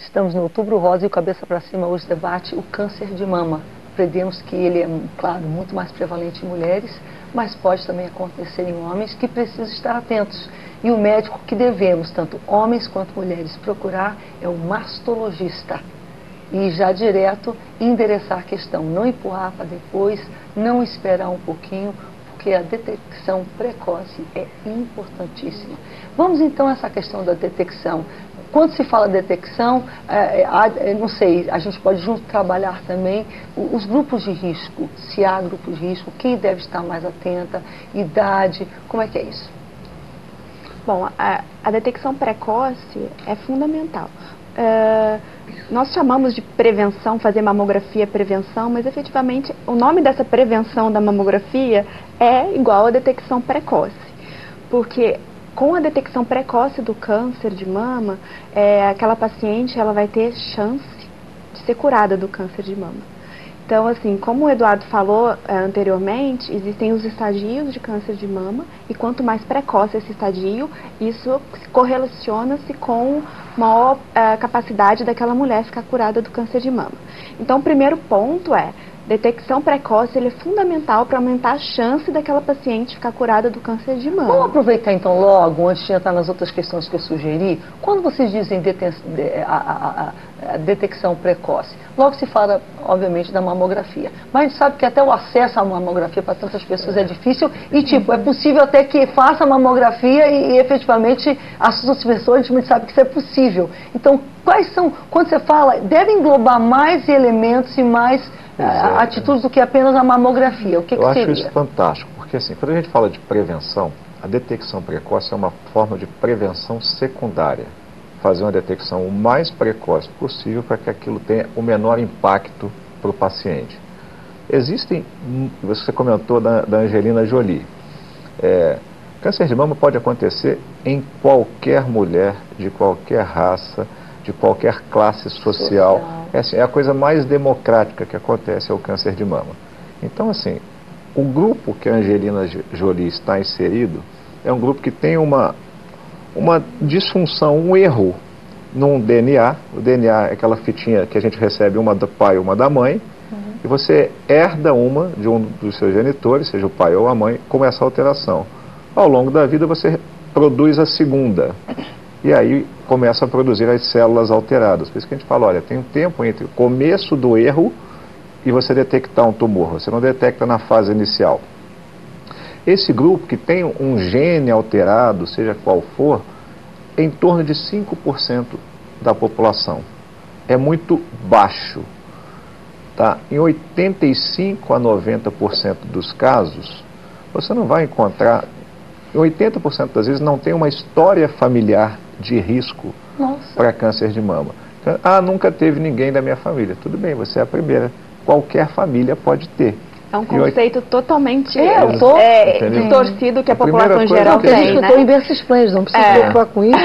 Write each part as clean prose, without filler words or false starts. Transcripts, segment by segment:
Estamos no Outubro Rosa e o Cabeça para Cima hoje debate o câncer de mama. Aprendemos que ele é, claro, muito mais prevalente em mulheres, mas pode também acontecer em homens que precisam estar atentos. E o médico que devemos, tanto homens quanto mulheres, procurar é o mastologista. E já direto endereçar a questão, não empurrar para depois, não esperar um pouquinho, porque a detecção precoce é importantíssima. Vamos então a essa questão da detecção. Quando se fala detecção, não sei, a gente pode junto trabalhar também os grupos de risco, se há grupos de risco, quem deve estar mais atenta, idade, como é que é isso? Bom, a detecção precoce é fundamental. Nós chamamos de prevenção, fazer mamografia é prevenção, mas efetivamente o nome dessa prevenção da mamografia é igual à detecção precoce, porque com a detecção precoce do câncer de mama, aquela paciente ela vai ter chance de ser curada do câncer de mama. Então, assim, como o Eduardo falou anteriormente, existem os estadios de câncer de mama e quanto mais precoce esse estadio, isso correlaciona-se com maior capacidade daquela mulher ficar curada do câncer de mama. Então, o primeiro ponto detecção precoce ele é fundamental para aumentar a chance daquela paciente ficar curada do câncer de mama. Vamos aproveitar então logo, antes de entrar nas outras questões que eu sugeri, quando vocês dizem a detecção precoce, logo se fala, obviamente, da mamografia. Mas a gente sabe que até o acesso à mamografia para tantas pessoas é difícil e, tipo, é possível até que faça a mamografia e efetivamente as outras pessoas, a gente sabe que isso é possível. Então, quais são, quando você fala, deve englobar mais elementos e mais atitudes do que apenas a mamografia. O que seria? Eu acho isso fantástico, porque assim, quando a gente fala de prevenção, a detecção precoce é uma forma de prevenção secundária. Fazer uma detecção o mais precoce possível para que aquilo tenha o menor impacto para o paciente. Existem, você comentou da Angelina Jolie, câncer de mama pode acontecer em qualquer mulher, de qualquer raça, de qualquer classe social. É a coisa mais democrática que acontece, é o câncer de mama. Então, assim, o grupo que a Angelina Jolie está inserido é um grupo que tem uma disfunção, um erro num DNA. O DNA é aquela fitinha que a gente recebe, uma do pai e uma da mãe, e você herda uma de um dos seus genitores, seja o pai ou a mãe, com essa alteração. Ao longo da vida você produz a segunda. E aí começa a produzir as células alteradas. Por isso que a gente fala, olha, tem um tempo entre o começo do erro e você detectar um tumor. Você não detecta na fase inicial. Esse grupo que tem um gene alterado, seja qual for, é em torno de 5% da população. É muito baixo. Tá? Em 85 a 90% dos casos, você não vai encontrar, em 80% das vezes não tem uma história familiar de risco para câncer de mama. Nunca teve ninguém da minha família. Tudo bem, você é a primeira. Qualquer família pode ter. É um conceito totalmente distorcido que a população em geral tem, né? Eu estou em berço pleno, não precisa se preocupar com isso.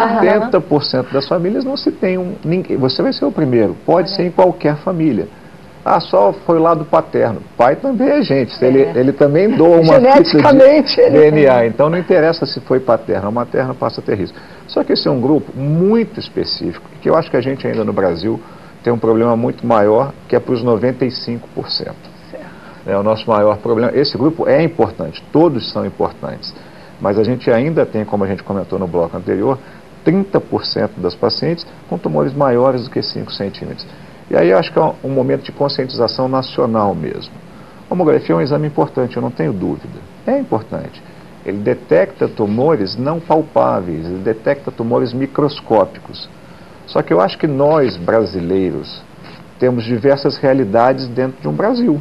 80% das famílias não se tem ninguém. Você vai ser o primeiro. Pode ser em qualquer família. Só foi lá do paterno. Pai também é gente. Ele também doa uma fita de DNA. Então não interessa se foi paterno ou materno, passa a ter risco. Só que esse é um grupo muito específico, que eu acho que a gente ainda no Brasil tem um problema muito maior, que é para os 95%. É o nosso maior problema. Esse grupo é importante, todos são importantes. Mas a gente ainda tem, como a gente comentou no bloco anterior, 30% das pacientes com tumores maiores do que 5 centímetros. E aí eu acho que é um momento de conscientização nacional mesmo. A mamografia é um exame importante, eu não tenho dúvida. É importante. Ele detecta tumores não palpáveis, ele detecta tumores microscópicos. Só que eu acho que nós, brasileiros, temos diversas realidades dentro de um Brasil.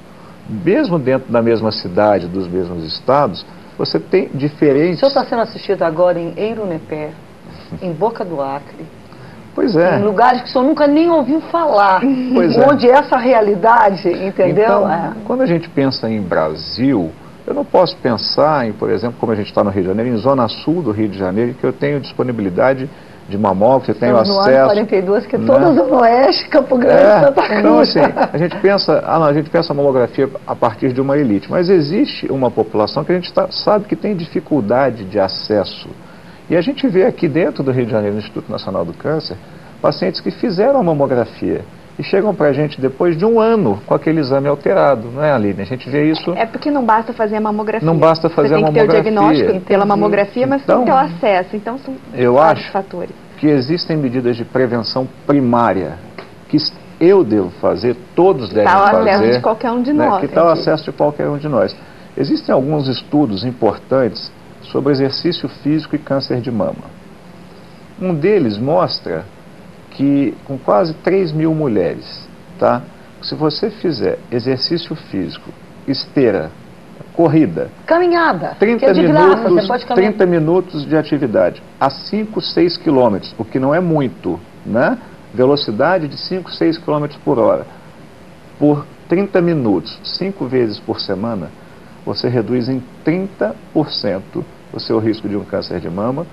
Mesmo dentro da mesma cidade, dos mesmos estados, você tem diferentes... O senhor está sendo assistido agora em Eirunepé, em Boca do Acre. Pois é. Em lugares que o senhor nunca nem ouviu falar. Onde essa realidade, entendeu? Então, quando a gente pensa em Brasil, eu não posso pensar em, por exemplo, como a gente está no Rio de Janeiro, em Zona Sul do Rio de Janeiro, que eu tenho disponibilidade de mamógrafo, eu tenho acesso... no ano 42, que é toda a Zona Oeste, Campo Grande, Santa Cruz. Então, assim, a gente pensa a mamografia a partir de uma elite, mas existe uma população que a gente sabe que tem dificuldade de acesso. E a gente vê aqui dentro do Rio de Janeiro, no Instituto Nacional do Câncer, pacientes que fizeram a mamografia e chegam para a gente depois de um ano com aquele exame alterado, não é, Aline? A gente vê isso... É porque não basta fazer a mamografia. Não basta fazer a mamografia. Você tem que ter o diagnóstico pela mamografia, mas então, tem que ter o acesso. Então, são eu vários acho fatores. Que existem medidas de prevenção primária que eu devo fazer, todos devem fazer. Está ao acesso de qualquer um de nós. Que está ao acesso de qualquer um de nós. Existem alguns estudos importantes sobre exercício físico e câncer de mama. Um deles mostra que com quase 3 mil mulheres, tá? Se você fizer exercício físico, esteira, corrida, caminhada, 30 que é de minutos, graça, você pode caminhar. 30 minutos de atividade, a 5, 6 quilômetros, o que não é muito, né? Velocidade de 5, 6 quilômetros por hora, por 30 minutos, 5 vezes por semana, você reduz em 30% o seu risco de um câncer de mama,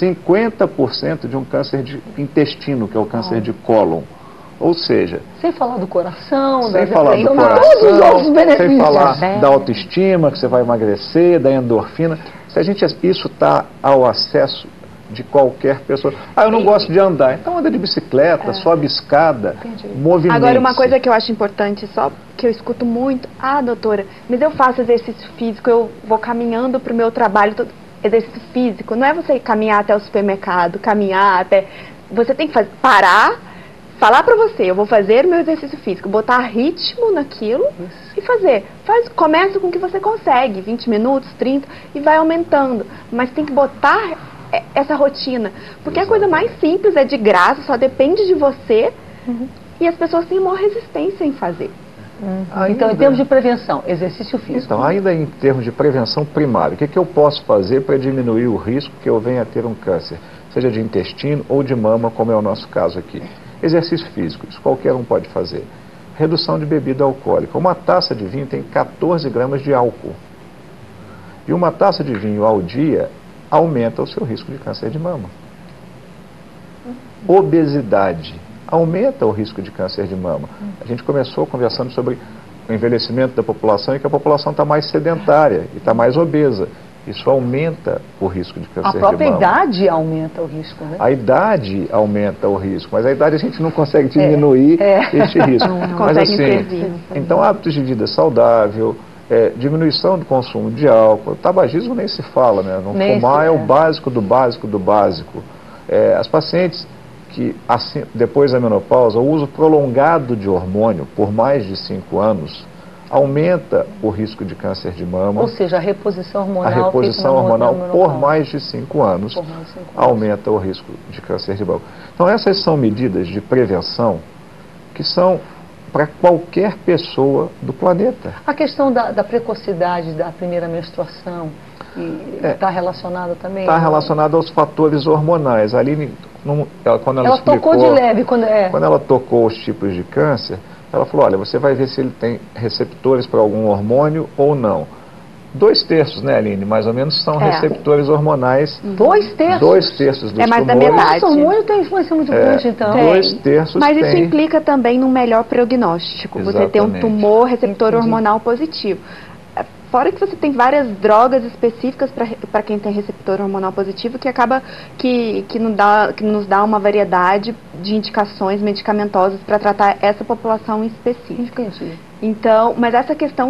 50% de um câncer de intestino, que é o câncer de cólon. Ou seja... Sem falar do coração, sem falar do coração, todos os outros benefícios. Sem falar da autoestima, que você vai emagrecer, da endorfina. Se a gente, isso está ao acesso de qualquer pessoa. Ah, eu não gosto de andar. Então anda de bicicleta, sobe escada, movimento. Agora, uma coisa que eu acho importante, só que eu escuto muito, doutora, mas eu faço exercício físico, eu vou caminhando para o meu trabalho, exercício físico, não é você caminhar até o supermercado, caminhar até... Você tem que parar, falar para você, eu vou fazer o meu exercício físico, botar ritmo naquilo e fazer. Começa com o que você consegue, 20 minutos, 30, e vai aumentando. Mas tem que botar essa rotina, porque a coisa mais simples é de graça, só depende de você, e as pessoas têm maior resistência em fazer. Então, em termos de prevenção, exercício físico. Então, ainda em termos de prevenção primária, o que eu posso fazer para diminuir o risco que eu venha a ter um câncer, seja de intestino ou de mama, como é o nosso caso aqui? Exercício físico, isso qualquer um pode fazer. Redução de bebida alcoólica. Uma taça de vinho tem 14 gramas de álcool. E uma taça de vinho ao dia aumenta o seu risco de câncer de mama. Obesidade aumenta o risco de câncer de mama. A gente começou conversando sobre o envelhecimento da população e que a população está mais sedentária e está mais obesa. Isso aumenta o risco de câncer de mama. A própria idade aumenta o risco, né? A idade aumenta o risco, mas a idade a gente não consegue diminuir este risco. Mas assim, então hábitos de vida saudável, diminuição do consumo de álcool, tabagismo nem se fala, né? Não fumar é o básico do básico do básico. As pacientes que assim, depois da menopausa, o uso prolongado de hormônio por mais de 5 anos aumenta o risco de câncer de mama. Ou seja, a reposição hormonal, por mais de 5 anos aumenta o risco de câncer de mama. Então essas são medidas de prevenção que são para qualquer pessoa do planeta. A questão da precocidade da primeira menstruação está relacionada também? Está relacionada aos fatores hormonais. A Aline, quando ela explicou, tocou de leve. Quando ela tocou os tipos de câncer, ela falou, olha, você vai ver se ele tem receptores para algum hormônio ou não. 2/3, né, Aline? Mais ou menos são receptores hormonais. 2/3? 2/3 dos tumores. Mais da metade. Nossa, o hormônio tem influência muito grande, então. 2/3 Mas isso implica também num melhor prognóstico. Exatamente. Você ter um tumor receptor hormonal positivo. Fora que você tem várias drogas específicas para quem tem receptor hormonal positivo que acaba que nos dá uma variedade de indicações medicamentosas para tratar essa população específica. Entendi. Então, mas essa questão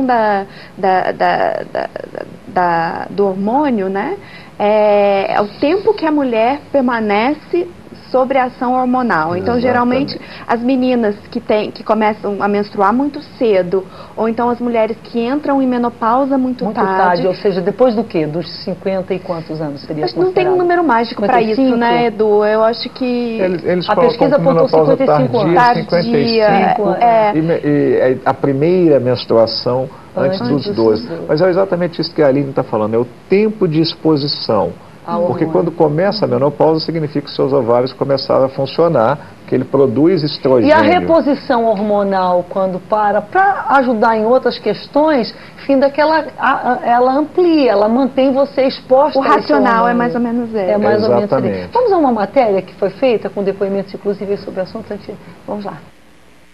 do hormônio, né, é o tempo que a mulher permanece sobre a ação hormonal. Então, geralmente, as meninas que começam a menstruar muito cedo, ou então as mulheres que entram em menopausa muito tarde. Ou seja, depois do quê? Dos 50 e quantos anos seria considerado? Não tem um número mágico para isso, né, Edu? Eu acho que... Eles a pesquisa apontou 55 anos. Tardia, 55, e a primeira menstruação antes dos 12. Mas é exatamente isso que a Aline está falando, é o tempo de exposição. Porque quando começa a menopausa, significa que seus ovários começaram a funcionar, que ele produz estrogênio. E a reposição hormonal, quando para ajudar em outras questões, finda que ela amplia, ela mantém você exposta. O racional é mais ou menos esse. É mais ou menos Exatamente. Vamos a uma matéria que foi feita com depoimentos, inclusive, sobre o assunto. Vamos lá.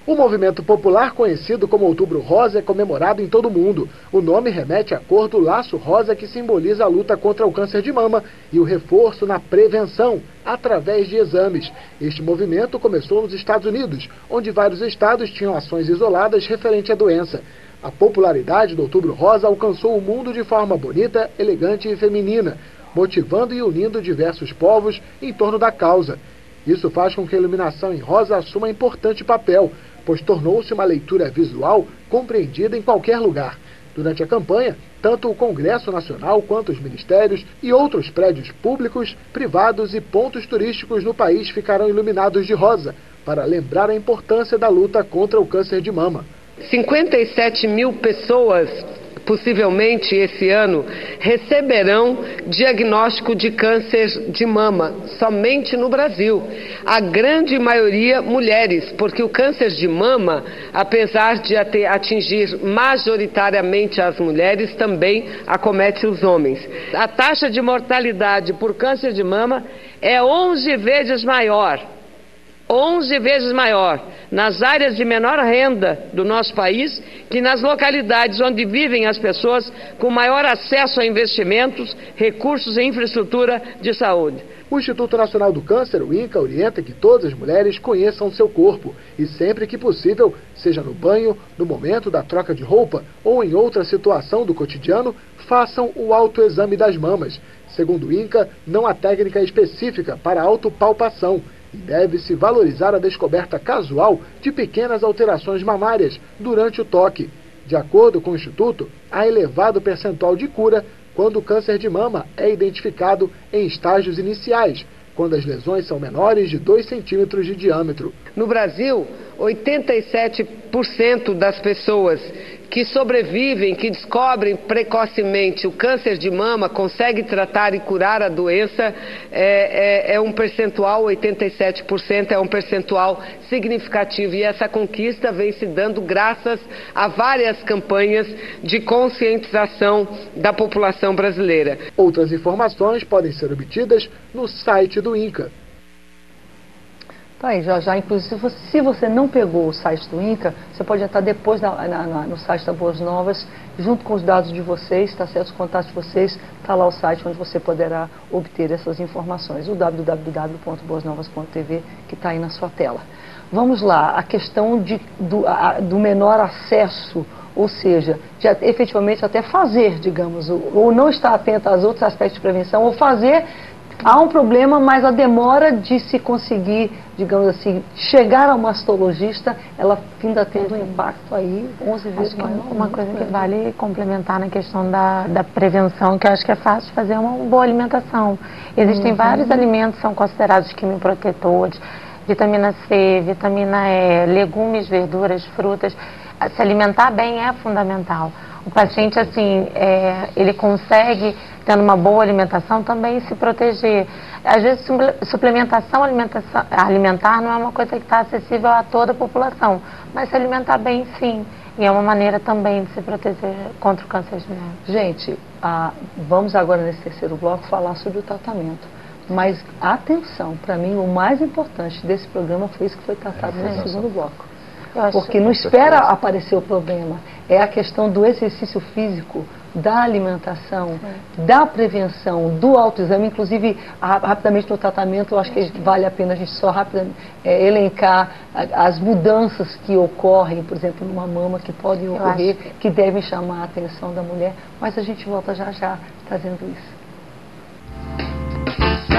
O movimento popular conhecido como Outubro Rosa é comemorado em todo o mundo. O nome remete à cor do laço rosa que simboliza a luta contra o câncer de mama e o reforço na prevenção, através de exames. Este movimento começou nos Estados Unidos, onde vários estados tinham ações isoladas referente à doença. A popularidade do Outubro Rosa alcançou o mundo de forma bonita, elegante e feminina, motivando e unindo diversos povos em torno da causa. Isso faz com que a iluminação em rosa assuma importante papel, pois tornou-se uma leitura visual compreendida em qualquer lugar. Durante a campanha, tanto o Congresso Nacional quanto os ministérios e outros prédios públicos, privados e pontos turísticos no país ficarão iluminados de rosa, para lembrar a importância da luta contra o câncer de mama. 57 mil pessoas, possivelmente esse ano, receberão diagnóstico de câncer de mama, somente no Brasil. A grande maioria mulheres, porque o câncer de mama, apesar de atingir majoritariamente as mulheres, também acomete os homens. A taxa de mortalidade por câncer de mama é 11 vezes maior. 11 vezes maior nas áreas de menor renda do nosso país que nas localidades onde vivem as pessoas com maior acesso a investimentos, recursos e infraestrutura de saúde. O Instituto Nacional do Câncer, o INCA, orienta que todas as mulheres conheçam seu corpo e sempre que possível, seja no banho, no momento da troca de roupa ou em outra situação do cotidiano, façam o autoexame das mamas. Segundo o INCA, não há técnica específica para autopalpação. E deve-se valorizar a descoberta casual de pequenas alterações mamárias durante o toque. De acordo com o Instituto, há elevado percentual de cura quando o câncer de mama é identificado em estágios iniciais, quando as lesões são menores de 2 centímetros de diâmetro. No Brasil, 87% das pessoas que sobrevivem, que descobrem precocemente o câncer de mama, conseguem tratar e curar a doença, é um percentual, 87% é um percentual significativo. E essa conquista vem se dando graças a várias campanhas de conscientização da população brasileira. Outras informações podem ser obtidas no site do INCA. Tá aí, já, inclusive, se você não pegou o site do INCA, você pode entrar depois no site da Boas Novas, junto com os dados de vocês, está certo, os contatos de vocês, está lá o site onde você poderá obter essas informações, o www.boasnovas.tv, que está aí na sua tela. Vamos lá, a questão do menor acesso, ou seja, de efetivamente até fazer, digamos, ou não estar atento aos outros aspectos de prevenção, ou fazer. Há um problema, mas a demora de se conseguir, digamos assim, chegar ao mastologista, ela ainda tendo um impacto aí 11 vezes maior. Uma coisa que vale complementar na questão da prevenção, que eu acho que é fácil fazer uma boa alimentação. Existem vários alimentos que são considerados quimioprotetores, vitamina C, vitamina E, legumes, verduras, frutas. Se alimentar bem é fundamental. O paciente, assim, ele consegue, tendo uma boa alimentação, também se proteger. Às vezes, suplementação alimentar não é uma coisa que está acessível a toda a população, mas se alimentar bem, sim. E é uma maneira também de se proteger contra o câncer de mama. Gente, vamos agora nesse terceiro bloco falar sobre o tratamento. Mas atenção, para mim o mais importante desse programa foi isso que foi tratado no segundo bloco. Porque não espera aparecer o problema, é a questão do exercício físico, da alimentação, da prevenção, do autoexame. Inclusive, rapidamente no tratamento, eu acho que vale a pena a gente só rapidamente elencar as mudanças que ocorrem, por exemplo, numa mama, que podem ocorrer, que devem chamar a atenção da mulher. Mas a gente volta já trazendo isso.